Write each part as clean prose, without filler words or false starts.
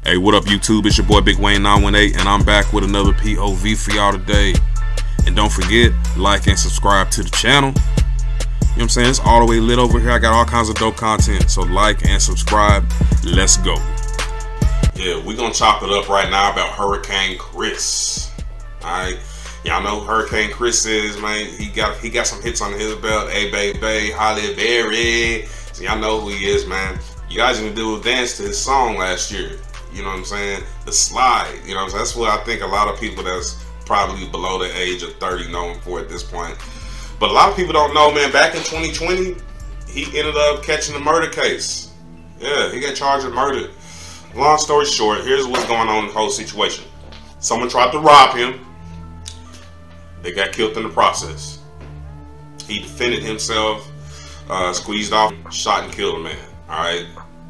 Hey, what up YouTube? It's your boy Big Wayne 918 and I'm back with another POV for y'all today. And don't forget, like and subscribe to the channel. You know what I'm saying? It's all the way lit over here. I got all kinds of dope content. So like and subscribe. Let's go. Yeah, we're gonna chop it up right now about Hurricanechris. Alright. Y'all know who Hurricanechris is, man. He got some hits on his belt. Hey baby, Holly Berry. So y'all know who he is, man. You guys gonna do a dance to his song last year. You know what I'm saying? The Slide. You know what I'm saying? That's what I think a lot of people that's probably below the age of 30 know him for at this point. But a lot of people don't know, man. Back in 2020, he ended up catching a murder case. Yeah, he got charged with murder. Long story short, here's what's going on in the whole situation. Someone tried to rob him. They got killed in the process. He defended himself, squeezed off, shot and killed a man. Alright.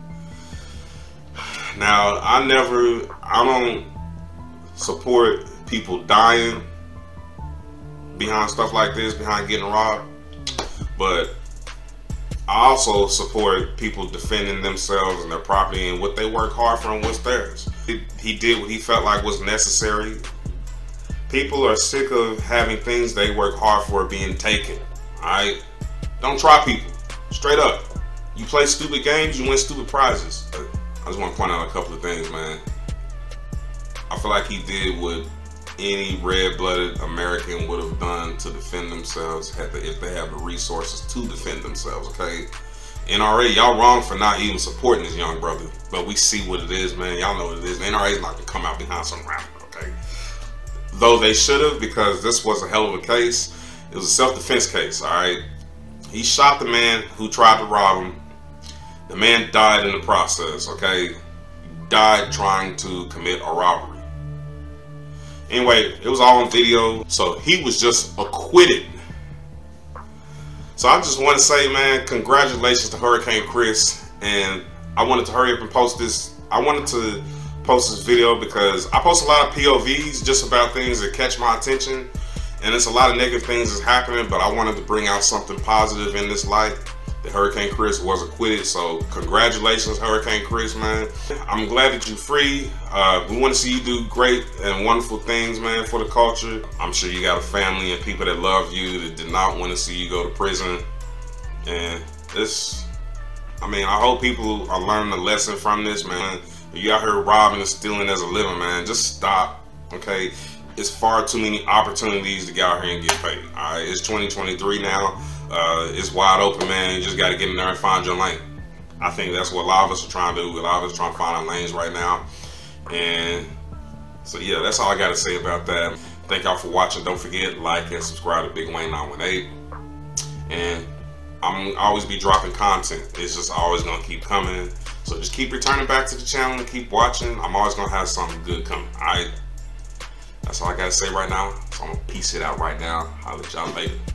Now, I don't support people dying behind stuff like this, behind getting robbed. But I also support people defending themselves and their property and what they work hard for and what's theirs. He did what he felt like was necessary. People are sick of having things they work hard for being taken. Alright? Don't try people. Straight up. You play stupid games, you win stupid prizes. I just want to point out a couple of things, man. I feel like he did what any red-blooded American would have done to defend themselves if they have the resources to defend themselves, okay? NRA, y'all wrong for not even supporting this young brother. But we see what it is, man. Y'all know what it is. The NRA is not going to come out behind some rapper, okay? Though they should have, because this was a hell of a case. It was a self-defense case, all right? He shot the man who tried to rob him. The man died in the process, okay? Died trying to commit a robbery. Anyway, it was all on video, so he was just acquitted. So I just want to say, man, congratulations to Hurricanechris. And I wanted to hurry up and post this. I wanted to post this video because I post a lot of POVs just about things that catch my attention. And there's a lot of negative things that's happening, but I wanted to bring out something positive in this light. The Hurricanechris was acquitted, so congratulations, Hurricanechris, man. I'm glad that you're free. We want to see you do great and wonderful things, man, for the culture. I'm sure you got a family and people that love you that did not want to see you go to prison. And this, I mean, I hope people are learning a lesson from this, man. If you out here robbing and stealing as a living, man, just stop, okay? It's far too many opportunities to get out here and get paid, all right? It's 2023 now. It's wide open, man. You just got to get in there and find your lane. I think that's what a lot of us are trying to do. A lot of us are trying to find our lanes right now. And so, yeah, that's all I got to say about that. Thank y'all for watching. Don't forget, like and subscribe to Big Wayne 918. And I'm always be dropping content. It's just always going to keep coming. So just keep returning back to the channel and keep watching. I'm always going to have something good coming. All right. That's all I got to say right now. So I'm going to peace it out right now. I'll let y'all later.